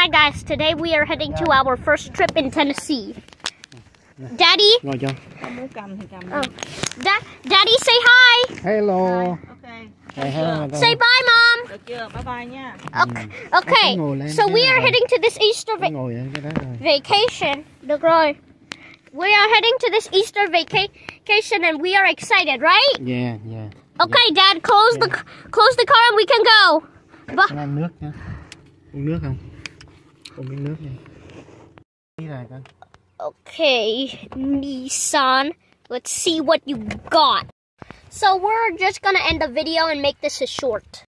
Hi guys, today we are heading to our first trip in Tennessee. Daddy? Ngồi cho. Daddy, say hi. Hello. Okay. Say bye, Mom. Được chưa? Bye bye nha. Okay. So we are heading to this Easter vacation. Được rồi. We are heading to this Easter vacation and we are excited, right? Yeah. Okay, Dad, close the car and we can go. Con ăn nước nha. Uống nước không? Uống miếng nước nha. Đi rồi con. Okay, Nissan, let's see what you got. So we're just gonna end the video and make this a short.